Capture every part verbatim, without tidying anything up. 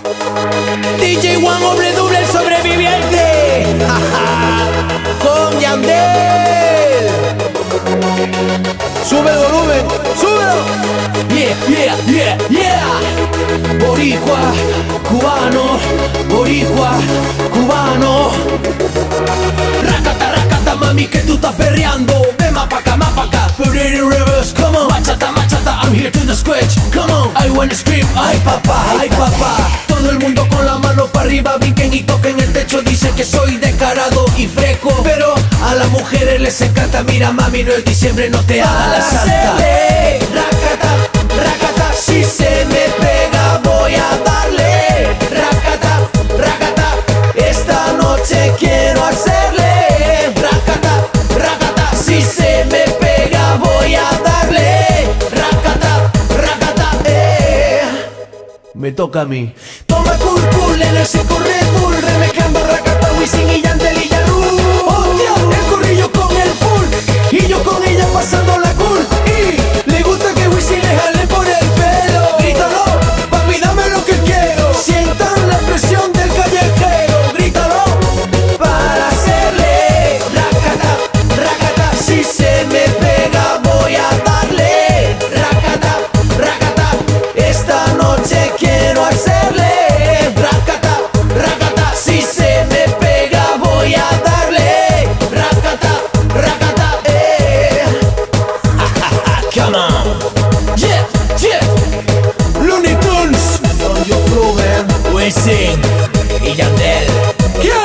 D J Juan, hombre doble, el sobreviviente. Con Yandel. Sube el volumen, súbelo. Yeah, yeah, yeah, yeah. Boricua, cubano, boricua, cubano. Rakata, rakata, mami, que tú estás perreando. Ven más pa' acá, más pa' acá. Put it in reverse, come on. Machata, machata, I'm here to the scratch. Come on, I wanna scream, ay papá, ay papá. Todo el mundo con la mano para arriba, brinquen y toquen el techo. Dicen que soy descarado y fresco, pero a las mujeres les encanta. Mira mami, no es diciembre, no te hagas la santa. Rakata, rakata, si se me pega voy a darle. Rakata, rakata, esta noche quiero hacerle. Rakata, rakata, si se me pega voy a darle. Rakata, rakata, eh. Me toca a mí. Toma cool cool en el seco Red Bull, remezclando Rakata, Wisin y Yandel y Ya Rule. Hostia, el corrillo con el full y yo con ella pasando la cool. Y le gusta que Wisin le jale por el pelo. Grítalo, papi, dame lo que quiero. Sientan la presión del callejero. Grítalo, para hacerle. Rakata, rakata, si se me pega voy a darle. Rakata, rakata, esta noche quiero hacerle. Rakata, rakata, si se me pega voy a darle. Rakata, rakata, eh. Come on. Yeah, yeah. Looney Tunes. On your flow, man. Wisin y Yandel. Yeah.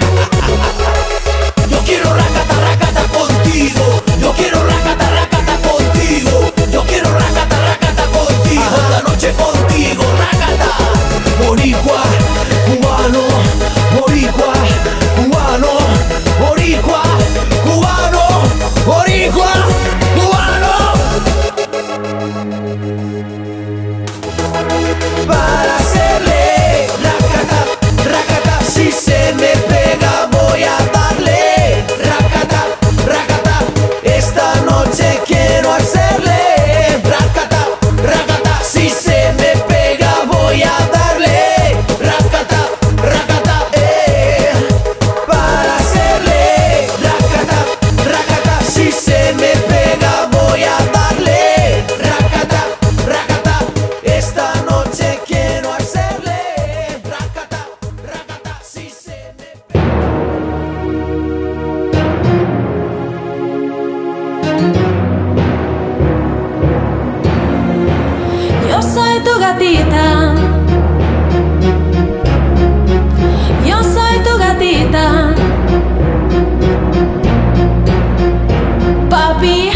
Yo quiero rakata, rakata contigo. Yo quiero rakata, rakata contigo. Yo quiero rakata, rakata contigo. La noche contigo, rakata. Boricua, cubano, boricua, cubano, boricua, cubano, boricua, cubano. Para hacerle rakata, rakata, si se me pega voy a darle. Rakata, rakata, esta noche quiero hacerle. Rakata, rakata, si se me pega voy a darle. Rakata, rakata, eh. Para hacerle rakata, rakata, si se me pega voy a darle. Rakata, rakata, esta noche quiero hacerle. Rakata, rakata, si se me Yo soy tu gatita. Yo soy tu gatita. Papi.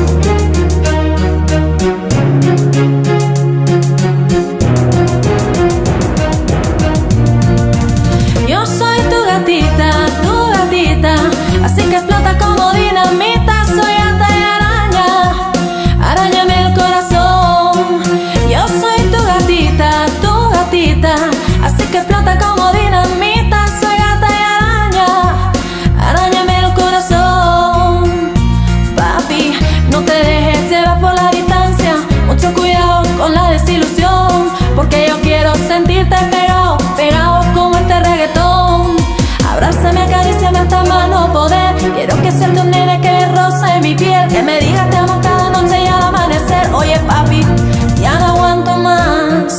Yo soy tu gatita, tu gatita. Así que explota como dinamita. Soy ata y araña. Arañame el corazón. Yo soy tu gatita, tu gatita. Así que explota como dinamita. Soy gata y araña. Arañame el corazón. Papi, no te dejes llevar por la distancia. Mucho cuidado con la desilusión, porque yo quiero sentirte pegado, pegado como este reggaetón. Abrázame, acaríciame hasta más no poder. Quiero que sienta un nene que roce mi piel, que me diga te amo cada noche y al amanecer. Oye papi, ya no aguanto más.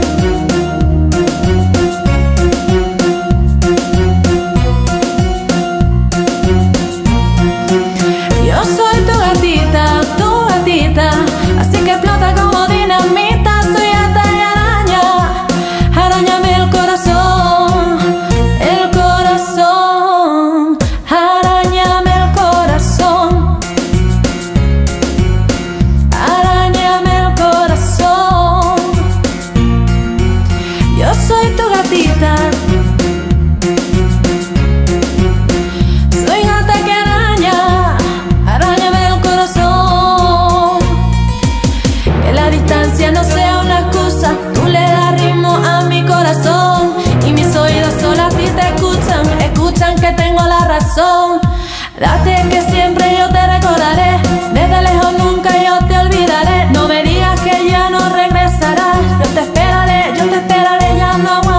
Yo soy tu gatita, tu gatita. Así que explota como dinamita. Soy ata y araña. Arañame el corazón, el corazón. Arañame el corazón. Arañame el corazón. Yo soy tu gatita. Soy gata que araña. Arañame el corazón. Que la distancia no sea una excusa. Tú le das ritmo a mi corazón. Y mis oídos solo a ti te escuchan. Escuchan que tengo la razón. Date que siempre yo te recordaré. Desde lejos nunca yo te olvidaré. No me digas que ya no regresarás. Yo te esperaré, yo te esperaré, ya no aguanto.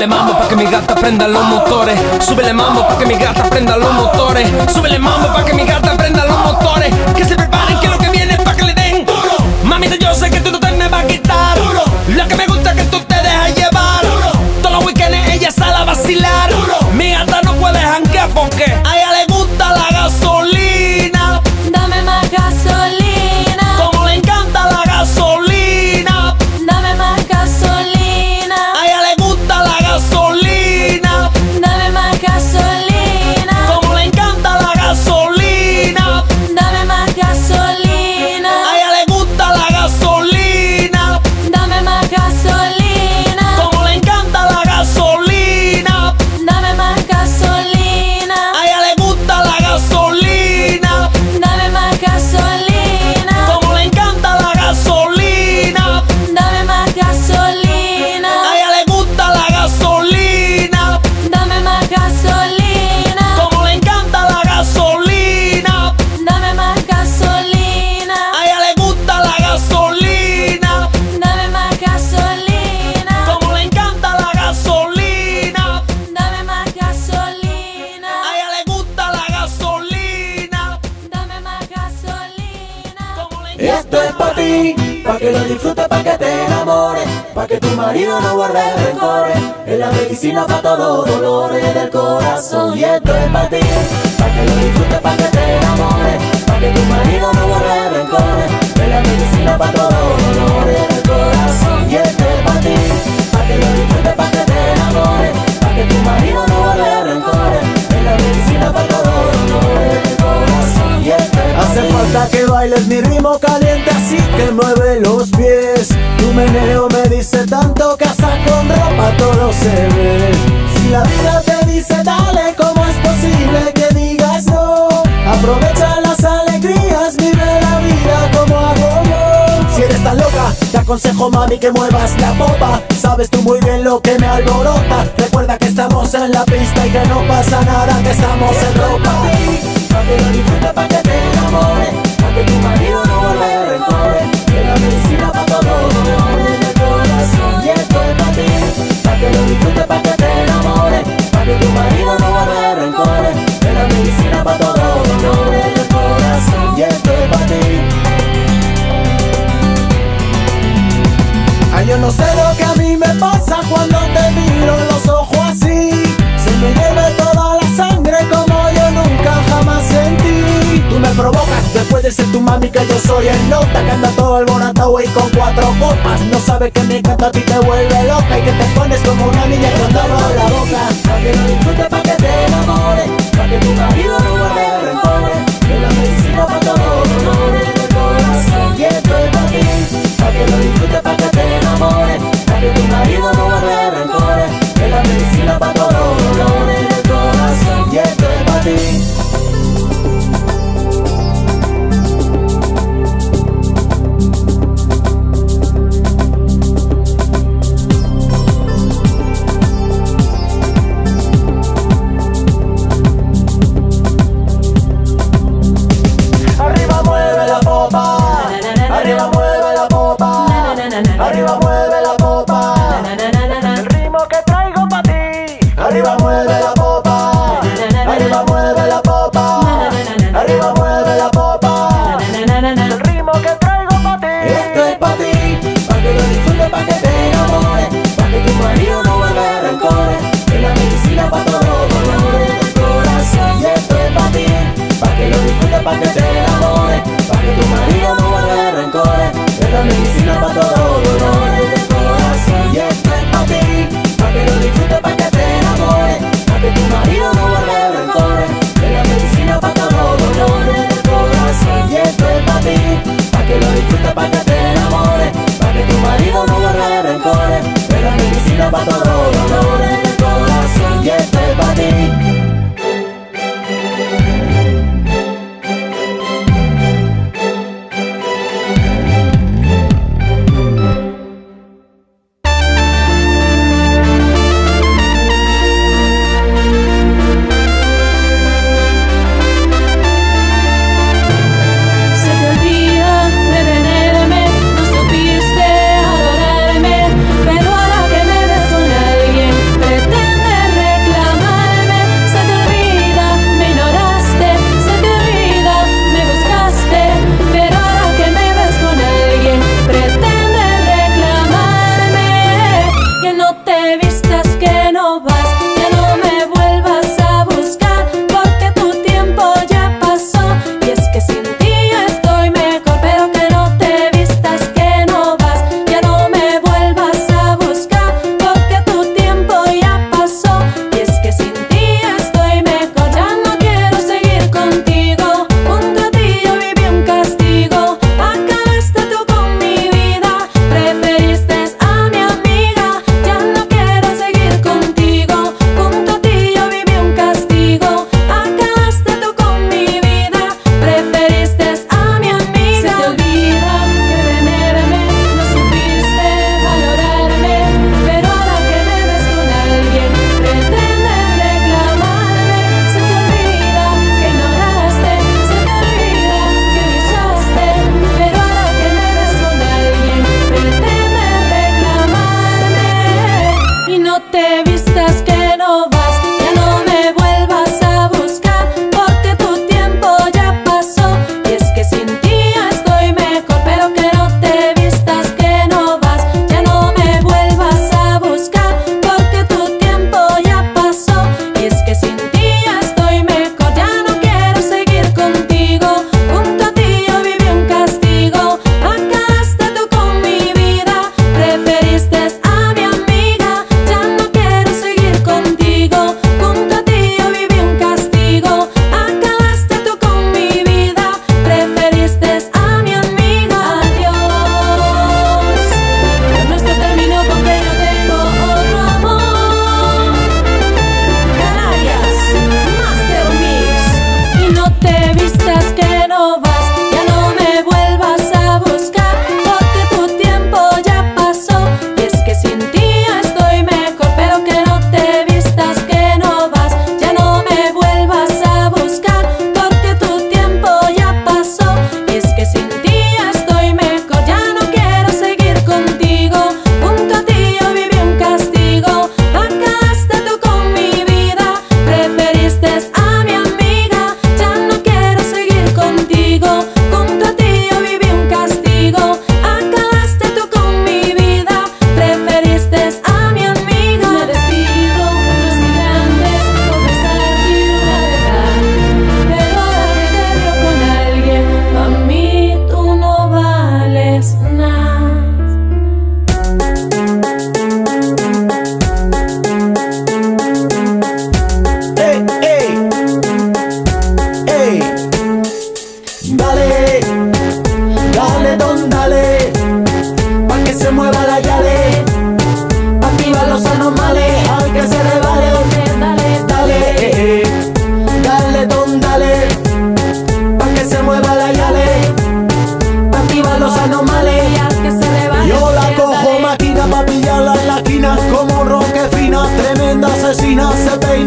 Súbele mambo pa' que mi gata prenda los motores. Súbele mambo pa' que mi gata prenda los motores. Súbele mambo pa' que mi gata prenda los motores. Que se preparen que lo que viene es pa' que le den duro. Mamita, yo sé que tú no te me vas a quitar duro. Lo que me gusta es que tú te dejas llevar duro. Todos los weekends ella sale a vacilar duro. Mi gata no puede janguear porque a ella le gusta la gasolina. Dame más gasolina. Como le encanta la gasolina. Dame más gasolina. A ella le gusta la gasolina. Dame más gasolina. Como le encanta la gasolina. Dame más gasolina. A ella le gusta la gasolina. Dame más gasolina. Como le encanta la gasolina. Dame más gasolina. A ella le gusta la gasolina. Dame más gasolina. Como le encanta la gasolina. Dame más gasolina. A ella le gusta la gasolina. Dame más gasolina. Como le encanta la gasolina. Dame más gasolina. A ella le gusta la gasolina. Dame más gasolina. Como le encanta la gasolina. Dame más gasolina. A ella le gusta la gasolina. Dame más gasolina. Como le encanta. Esto es pa' ti, pa' que lo disfrutes, pa' que te enamores, pa' que tu marido no guarde rencores. Es la medicina pa' todos dolores del corazón. Y esto es pa' ti, pa' que lo disfrutes, pa' que te enamores, pa' que tu marido no guarde rencores. Es la medicina pa' todos dolores del corazón. Y esto es pa' ti, pa' que lo disfrutes, pa' que te enamores, pa' que tu marido no guarde rencores. Es la medicina pa' todos dolores del corazón. Y esto es pa' Hace ti. falta que bailes mi ritmo caliente, así que mueve los pies. Tu meneo me dice tanto que hasta con ropa todo se ve. Si la vida te dice dale, ¿cómo es posible que digas no? Aprovecha las alegrías, vive la vida como hago yo. Si eres tan loca, te aconsejo mami que muevas la popa. Sabes tú muy bien lo que me alborota. Recuerda que estamos en la pista y que no pasa nada, que estamos en ropa. Pa' que lo disfrutes, pa' que te enamores, pa' que tu marido no guarde rencores. Es la medicina pa' todos los dolores del corazón. Y esto es pa' ti, pa' que lo disfrutes, pa' que te enamores, pa' que tu marido no guarde rencores. Es la medicina pa' todos los dolores del corazón. Y esto es pa' ti. Ay, yo no sé lo que a mí me pasa cuando te miro en los ojos así. Se me hierve toda la sangre como yo nunca jamás sentí. Tú me provocas, después de ser tu mami que yo soy el nota, que anda todo alborotado y con cuatro copas. No sabe que mi canto a ti te vuelve loca y que te pones como una niña cuando abro la boca. Pa' que lo disfrutes, pa' que te enamores, pa' que tu marido no guarde rencores. Es la medicina pa' todos los dolores del corazón. Y esto es pa' ti, pa' que lo disfrutes, pa' que te enamores, pa' que tu marido no guarde rencores. Es la medicina pa' todos los dolores del corazón. Y esto es pa' ti.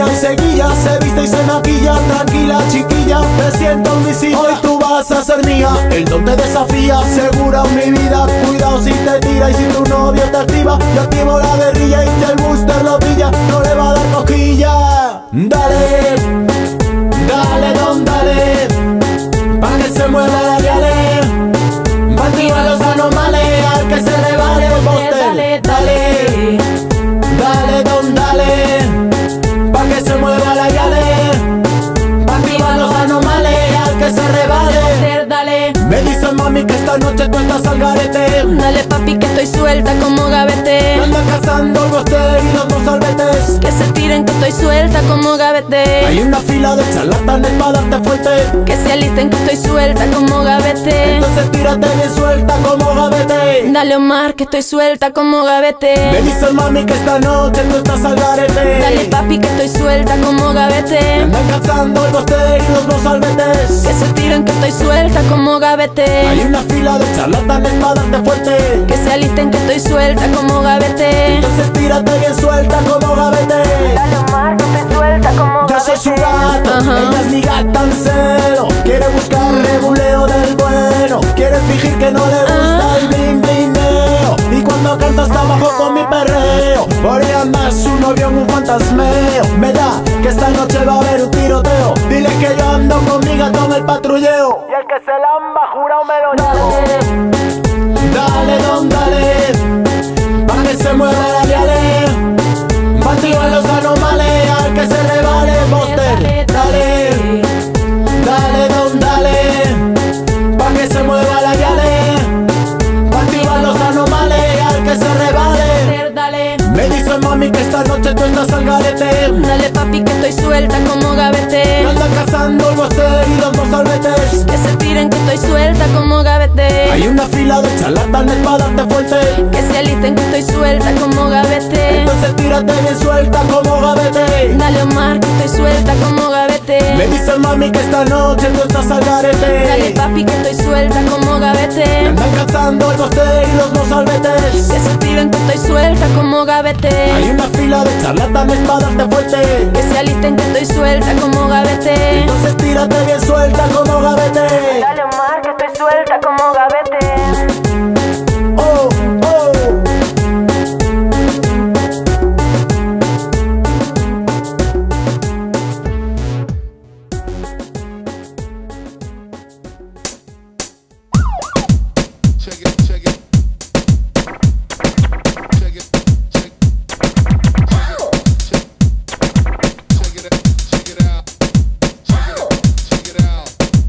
y seguilla, se viste y se maquilla. Tranquila chiquilla, me siento en mi silla. Hoy tú vas a ser mía, el don te desafía. Segura mi vida, cuidado si te tira. Y si tu novio te activa, yo activo la guerrilla. Y si el booster lo pilla, no le va a dar cosquilla. Dale, dale don, dale, pa' que se mueva la diale. Pa' activar los anomales, al que se le vale el booster. Dale, dale, dale don, dale, pa' que se mueva la diale. Pa' activar los anomales, al que se revale. Dale, me dicen mami que esta noche tú estás al garete. dale papi que estoy suelta como gavete. Me anda cazando el booster y los dos salvetes. Que se tiren que estoy suelta como gavete. Hay una fila de charlatanes para darte fuerte. Que se alisten que estoy suelta como gavete. Entonces tírate bien suelta como gavete. Dale Omar que estoy suelta como gavete. Me dicen mami que esta noche tú estás al garete. Dale papi que estoy suelta como Me gavete. andan cazando el booster y los dos salvetes. Que se tiren que estoy suelta como gavete. Hay una fila de charlatanes para darte fuerte. Que se alisten que estoy suelta como gavete. Entonces tírate bien suelta como gavete. Dale Omar que estoy suelta como Yo soy su gato, Ajá. ella es mi gata en celo. Quiere buscar rebuleo del bueno. Quiere fingir que no le gusta Ah. el bling blineo. Y cuando canta está abajo con mi perreo. Por ahí anda su novio en un fantasmeo. Me da que esta noche va a haber un tiroteo. Dile que yo ando con mi gato en el patrulleo. Y el que se lamba jurado me lo llevo. Dale don, dale, pa' que se mueva la diale. Pa' activar los anomales, al que se revale el booster. Dale, dale don, dale, pa' que se mueva la diale. Pa' activar los anomales, al que se revale. Dale, Me dicen mami que esta noche tú estás al garete. dale papi que estoy suelta como gavete. Me andan cazando el booster y los dos salvetes. Que se tiren que estoy suelta como gavete. Hay una fila de charlatanes para darte fuerte. Que se alisten que estoy suelta como gavete. Entonces tírate bien suelta como gavete. Dale Omar que estoy suelta como gavete. Me dicen mami que esta noche tú estás al garete. Dale papi que estoy suelta como Me gavete. andan cazando el booster y los dos salvetes. Que se tiren que estoy suelta como gavete. Hay una fila de charlatanes para darte fuerte. Que se alisten que estoy suelta como gavete. Entonces tírate bien suelta como gavete. Dale Omar que estoy suelta como gavete. Oh, oh. Check it, check it. Check it, check, check it, check it out, check it out, check it, check it out.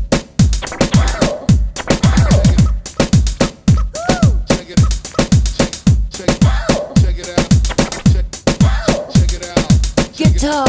Check it, check, check, check it out, check, check it out. Guitar.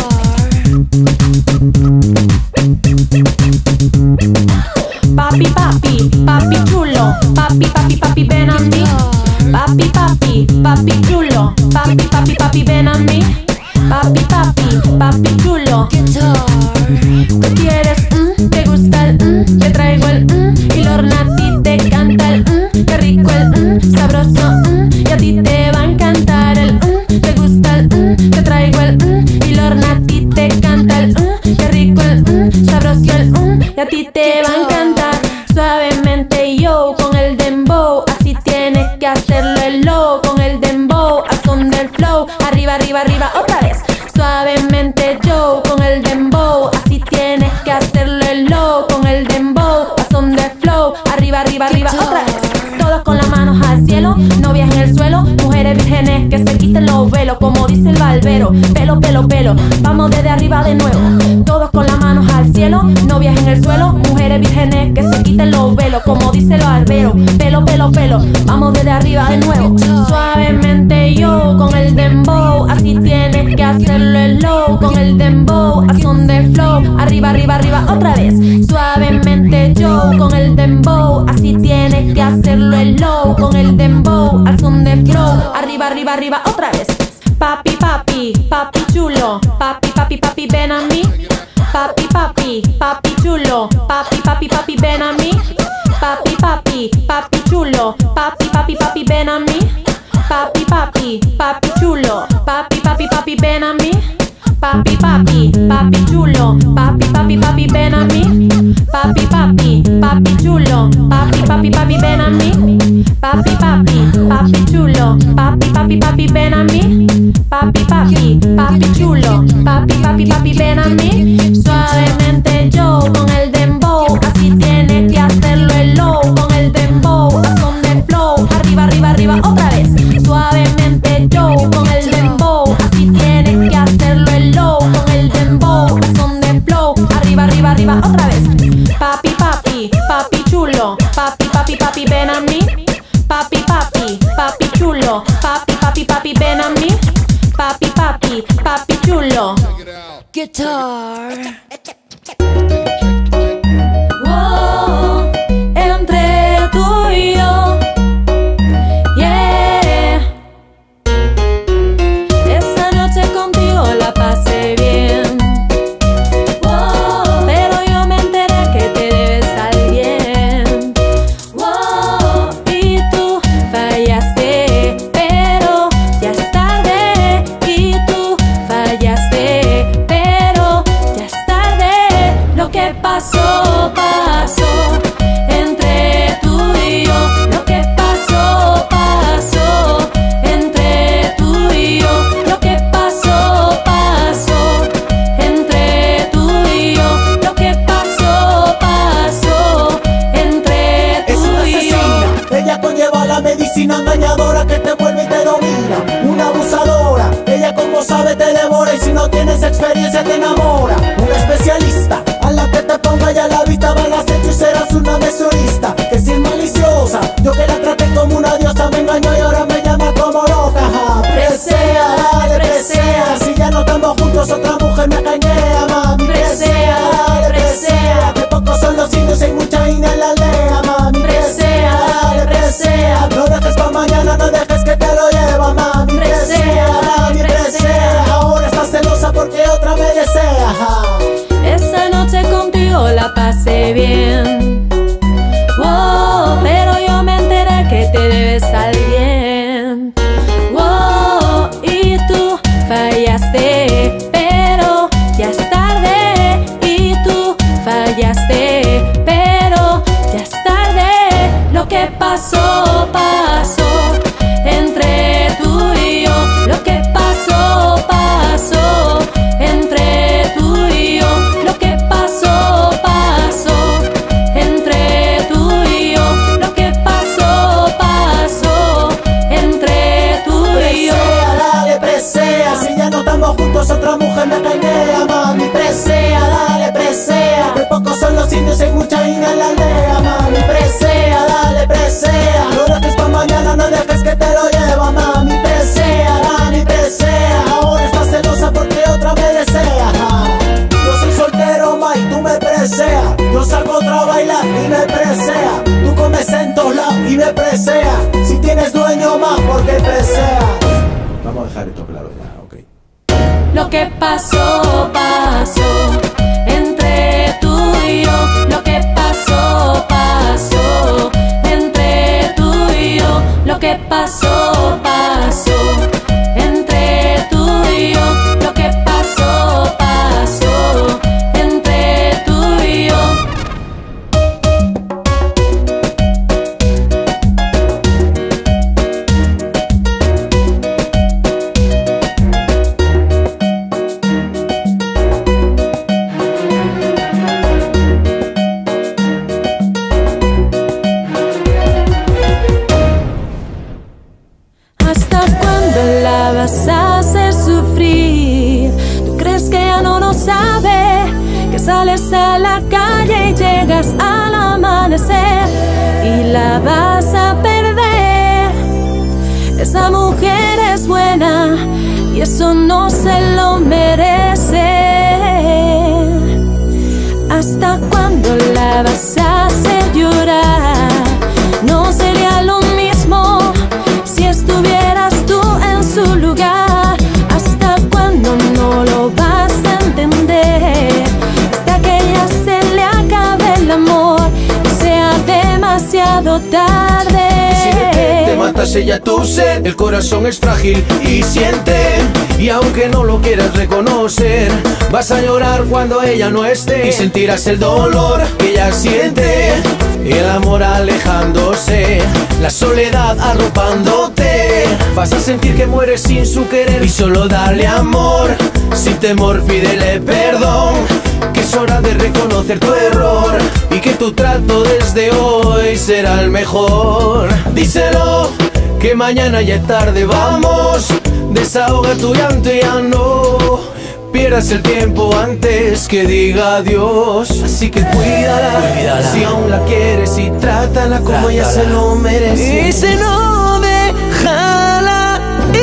Papi, papi, papi chulo. Papi, papi, papi, ven a mí. Papi, papi, papi chulo. Papi, papi, papi, ven a mí. Papi, papi, papi chulo. ¿Qué quieres? Mm, ¿Te gusta el mm? Te traigo el mm, y Lorna a ti te canta el mm. Qué rico el mm, sabroso mm, y a ti te va a encantar el mm. ¿Te gusta el mm? Te traigo el mm, y Lorna a ti te canta el mm. Qué rico el mm, sabroso el mm, y a ti te va a encantar. Suavemente yo con el dembow, así tienes que hacerlo el low. Con el dembow, a son del flow. Arriba, arriba, arriba, otra vez. Suavemente yo con el dembow, así tienes que hacerlo el low. Con el dembow, a son del flow. Arriba, arriba, arriba, otra vez. Todos con las manos al cielo, novias en el suelo, mujeres vírgenes que se quiten los velos, como dice el barbero. Pelo, pelo, pelo, vamos desde arriba de nuevo. Todos con las manos al cielo, novias en el suelo, mujeres vírgenes que se quiten los velos, como dice el barbero. Pelo, pelo, pelo, vamos desde arriba de nuevo. Suavemente yo con el dembow, así tienes que hacerlo el low. Con el dembow, a son de flow. Arriba, arriba, arriba, otra vez. Suavemente yo con el dembow, así tienes que hacerlo el low. Con el dembow, al son de flow. Arriba, arriba, arriba, otra vez. Papi, papi, papi chulo. Papi, papi, papi, ven a mí. Papi, papi, papi chulo. Papi, papi, papi, ven a mí. Papi, papi, papi chulo. Papi, papi, papi, ven a mí. Papi, papi, papi chulo. Papi, papi, papi, ven a mí. Papi, papi, papi chulo, papi, papi, papi, ven a mí. Papi, papi, papi chulo, papi, papi, papi, ven a mí. Papi, papi, papi chulo, papi, papi, papi, ven a mí. Papi, papi, papi chulo, papi, papi, papi, ven a mí. Suavemente yo con el dembow, así tiene que hacerlo el low. Con el dembow, a son de flow, arriba, arriba, arriba, otra vez. Suavemente yo con el dembow, así tiene que hacerlo el low. Con el dembow, a son de flow, arriba, arriba, arriba, otra vez. Papi, papi, papi chulo, papi, papi, papi, ven a mí. Papi, papi, papi chulo, papi, papi, papi, ven a mí. Papi, papi, papi chulo. Guitar. Wow, entre tú y yo. Yeah. Esa noche contigo la pasé bien. Wow, pero yo me enteré que te debes a alguien. Wow, y tú fallaste, pero ya es tarde. Y tú fallaste, pero ya es tarde. Lo que pasó, pasó entre tú y yo. Lo que pasó, pasó entre tú y yo. Lo que pasó, pasó entre tú y yo. Lo que pasó, pasó entre Es tú una y yo. asesina, ella conlleva la medicina engañadora que te vuelve y te domina. Una abusadora, ella como sabe te devora y si no tienes experiencia te enamora. Una especialista, a la que te ponga ya la vista va al acecho y serás una mesurista. Que si es maliciosa, yo que la traté como una diosa me engañó y ahora me llama como loca. Ja, presea, dale, presea, si ya no estamos juntos otra mujer me cañea, mami. Presea, dale, presea, que pocos son los indios y hay mucha ina en la aldea, mami. Presea, dale, presea, no dejes pa' mañana, no dejes que te lo lleva, mami. Presea, dale, presea, ahora estás celosa porque otra me desea. Ja. Esa noche contigo la pasé bien. Wow, pero yo me enteré que te debes a alguien. Wow, y tú fallaste, pero ya es tarde. Y tú fallaste, pero ya es tarde. Lo que pasó, pasó entre tú y yo. Lo que pasó, pasó entre tú y yo. Lo que pasó, pasó entre tú y yo. Lo que pasó, pasó entre tú y yo. Presea, dale, presea, si ya no estamos juntos otra mujer me cañea, mami. Presea, dale, presea, que pocos son los indios y hay mucha ina en la aldea, mami. Presea, dale, presea, no dejes pa' mañana, no dejes que te lo lleva, mami. Presea, dale, presea, ahora estás celosa porque otra me desea. Ja. Yo soy soltero, ma, y tú me preseas. Yo salgo otra a bailar y me presea. Tú comes en todos lados y me presea. Si tienes dueño más, porque presea. Vamos a dejar esto claro ya, ok. Lo que pasó, pasó entre tú y yo. Lo que pasó, pasó entre tú y yo. Lo que pasó, pasó entre tú y yo. Lo que pasó, pasó entre tú y yo. ¿Hasta cuándo la vas a hacer sufrir? ¿Tú crees que ya no lo sabe? Que sales a la calle y llegas al amanecer y la vas a perder. Esa mujer es buena y eso no se lo merece. ¿Hasta cuándo la vas a hacer llorar? No sería lo mismo si estuvieras tú en su lugar. ¿Hasta cuándo no lo vas a entender? Hasta que ya se le acabe el amor y sea demasiado tarde. Si de que te mata notas ella tu sed. El corazón es frágil y siente, y aunque no lo quieras reconocer, vas a llorar cuando ella no esté, y sentirás el dolor que ella siente, el amor alejándose, la soledad arropándote. Vas a sentir que mueres sin su querer, y solo dale amor, sin temor pídele perdón, que es hora de reconocer tu error, y que tu trato desde hoy será el mejor. Díselo, que mañana ya es tarde, vamos, desahoga tu llanto y ya no pierdas el tiempo antes que diga adiós. Así que cuídala, cuídala, si aún la quieres, y trátala como ella se lo merece. Y si no, déjala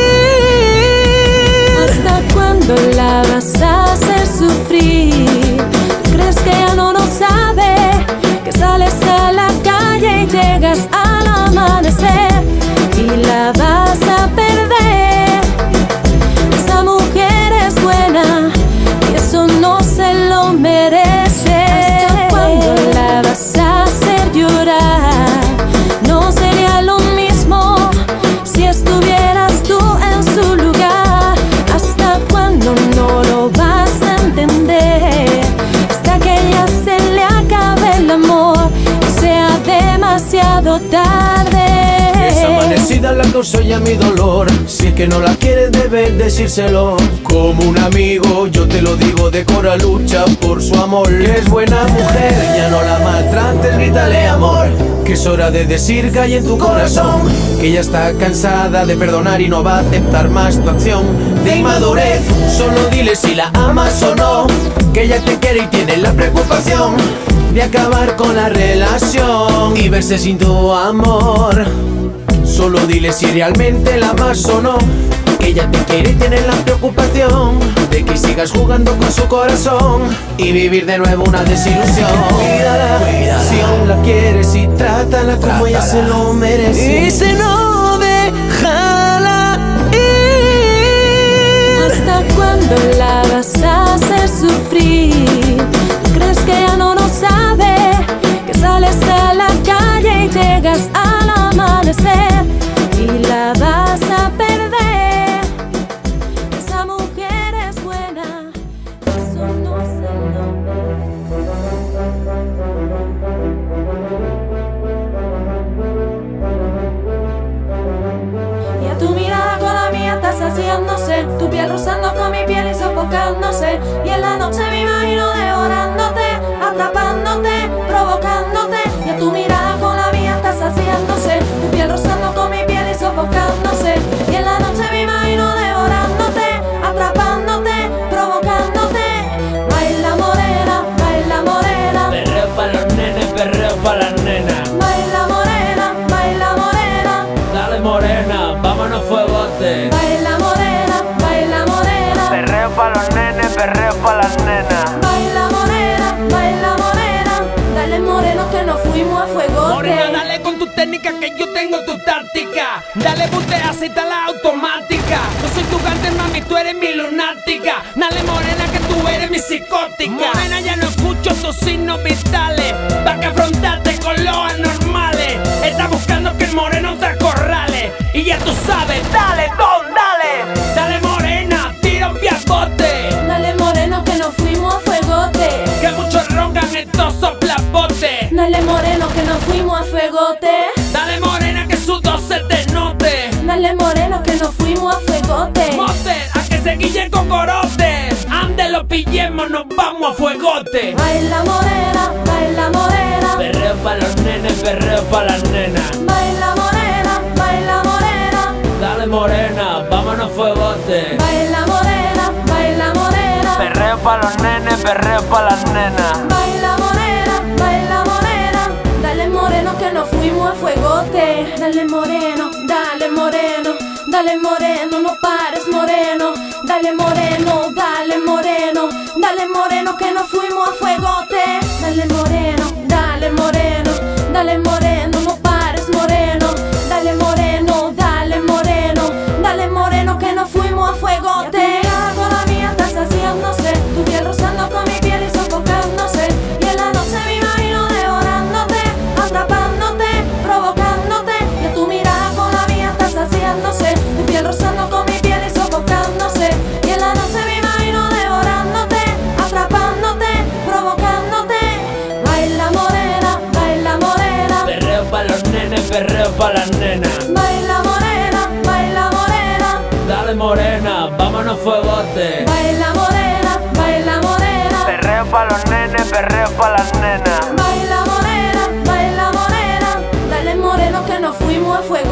ir. ¿Hasta cuándo la vas a hacer sufrir? ¿Crees que ella no lo sabe? Que sales a la calle y llegas al amanecer y la vas a perder. Esa mujer es buena y eso no se lo merece. ¿Hasta cuándo la vas a hacer llorar? No sería lo mismo si estuvieras tú en su lugar. ¿Hasta cuándo no lo vas a entender? Hasta que ella se le acabe el amor y sea demasiado tarde. Esa amanecida la causó ya mi dolor. Si es que no la quieres debes decírselo. Como un amigo yo te lo digo de cora, lucha por su amor. Que es buena mujer, ya no la maltrates, grítale amor, que es hora de decir que hay en tu corazón, que ella está cansada de perdonar y no va a aceptar más tu acción de inmadurez. Solo dile si la amas o no, que ella te quiere y tiene la preocupación de acabar con la relación y verse sin tu amor. Solo dile si realmente la amas o no, que ella te quiere y tiene la preocupación de que sigas jugando con su corazón y vivir de nuevo una desilusión. Cuídala, cuídala, si aún la quieres, y trátala como trátala, ella se lo merece. Y si no, déjala ir. ¿Hasta cuándo la vas a hacer sufrir? ¿Crees que ella no lo sabe? Que sales a la calle y llegas al amanecer y la vas a perder. Esa mujer es buena, eso no se lo merece. Y a tu mirada con la mía estás haciéndose, tu piel rozando con mi piel y sofocándose. Y en la noche me imagino devorándote, atrapándote, provocándote. Y a tu mirada con la mía estás haciéndose, tu piel rozando con mi piel y sofocándose. Y en la noche me imagino devorándote, atrapándote, provocándote. Baila morena, baila morena, Perreo pa' los nenes, perreo pa' las nenas. baila morena, baila morena, Dale morena, vámonos fuegote. baila morena, baila morena, Perreo pa' los nenes, perreo pa' las nenas. baila morena, baila morena. Dale moreno que nos fuimos a fuegote. Morena, dale con tu técnica que yo tengo tu táctica. Dale butea, aceita la automática. Yo soy tu gante, mami, tú eres mi lunática. Dale morena que tú eres mi psicótica. Morena, ya no escucho tus signos vitales, pa' que afrontarte con los anormales. Estás buscando que el moreno te acorrale, y ya tú sabes, dale, don, dale. Dale morena, tira un piapote, Dale moreno que nos fuimos a fuegote. que muchos roncan estos soplapotes. Dale moreno que nos fuimos a fuegote. Dale morena que su dos se te note. Dale moreno que nos fuimos a fuegote. Moster, a que se guillen cocorote. Ande lo pillemos, nos vamos a fuegote. Baila morena, baila morena, Perreo pa' los nenes, perreo pa' las nenas. baila morena, baila morena, Dale morena, vámonos fuegote. baila morena, baila morena, Perreo pa' los nenes, perreo pa' las nenas. baila morena, baila morena. Dale moreno que nos fuimos a fuegote. Dale moreno, dale moreno, dale moreno, no pares moreno. Dale moreno, dale moreno, dale moreno que nos fuimos a fuegote. Dale moreno, dale moreno, dale moreno, no pares moreno. Dale moreno, dale moreno, dale moreno que nos fuimos a fuegote. Ya con la mía estás haciéndose, tu piel rozando con mi piel y sofocándose. Y en la noche me imagino devorándote, atrapándote, provocándote. Y a tu mirada con la mía perreo pa' las nenas. Baila morena, baila morena, Dale morena, vámonos fuegote. baila morena, baila morena, Perreo pa' los nenes, perreo pa' las nenas. baila morena, baila morena, dale moreno que nos fuimos a fuego.